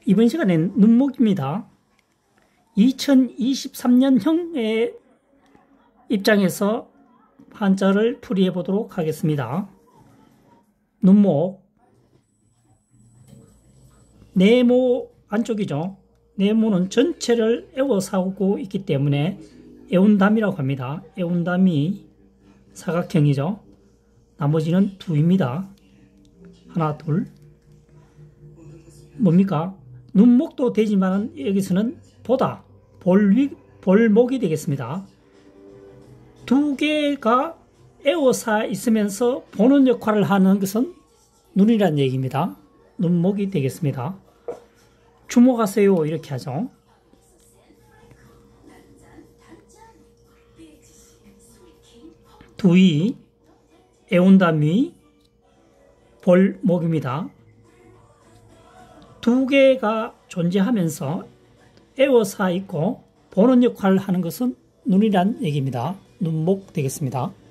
이번 시간엔 눈목입니다. 2023년형의 입장에서 한자를 풀이해 보도록 하겠습니다. 눈목, 네모 안쪽이죠. 네모는 전체를 에워싸고 있기 때문에 에운담이라고 합니다. 에운담이 사각형이죠. 나머지는 두입니다. 하나, 둘. 뭡니까? 눈목도 되지만 여기서는 보다, 볼목이 되겠습니다. 두 개가 에워싸 있으면서 보는 역할을 하는 것은 눈이라는 얘기입니다. 눈목이 되겠습니다. 주목하세요 이렇게 하죠. 두이, 에운담이 볼목입니다. 두 개가 존재하면서 에워싸 있고 보는 역할을 하는 것은 눈이란 얘기입니다. 눈목 되겠습니다.